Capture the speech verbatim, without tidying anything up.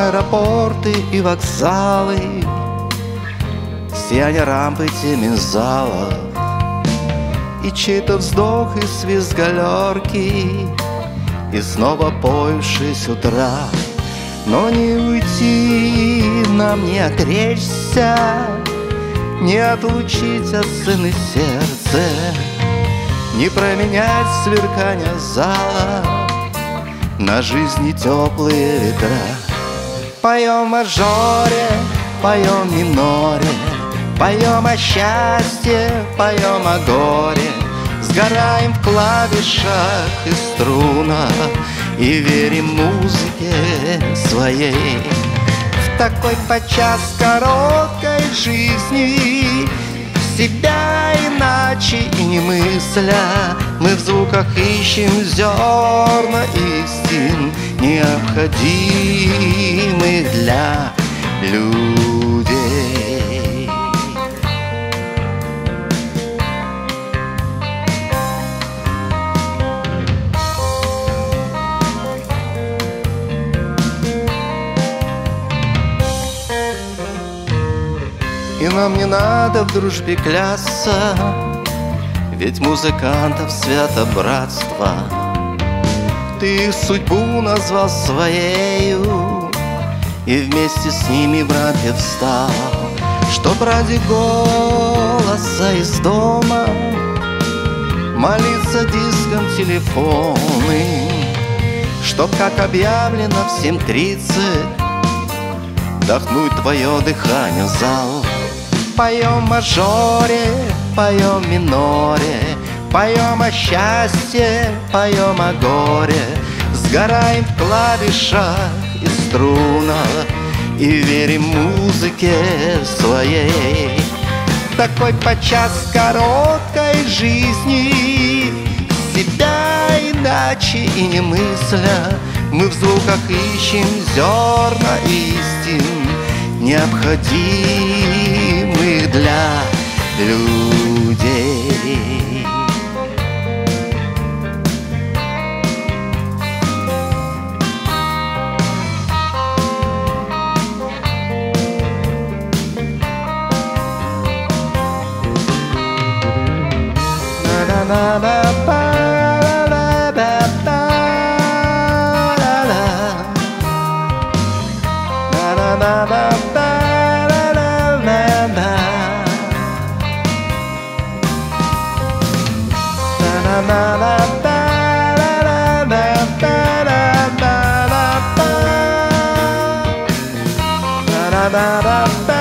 Аэропорты и вокзалы, сияние рампы, темень зала, и чей-то вздох и свист галерки, и снова поющий с утра. Но не уйти нам, не отречься, не отлучить от сцены сердце, не променять сверкание зала на жизни теплые ветра. Поем о мажоре, поем в миноре, поем о счастье, поем о горе, сгораем в клавишах и струнах и верим музыке своей. В такой подчас короткой жизни себя иначе и не мысля, мы в звуках ищем зерна истин, необходимых для людей. И нам не надо в дружбе клясться, ведь музыкантов свято братство. Ты их судьбу назвал своею, и вместе с ними, братьев, встал, чтоб ради голоса из дома молиться диском телефоны, чтоб, как объявлено в семь тридцать, вдохнуть твое дыхание в зал. Поем в мажоре, поем в миноре, поем о счастье, поем о горе, сгораем в клавишах и струнах и верим музыке своей. В такой подчас короткой жизни себя иначе и не мысля, мы в звуках ищем зерна истин, необходимых для людей. Da da da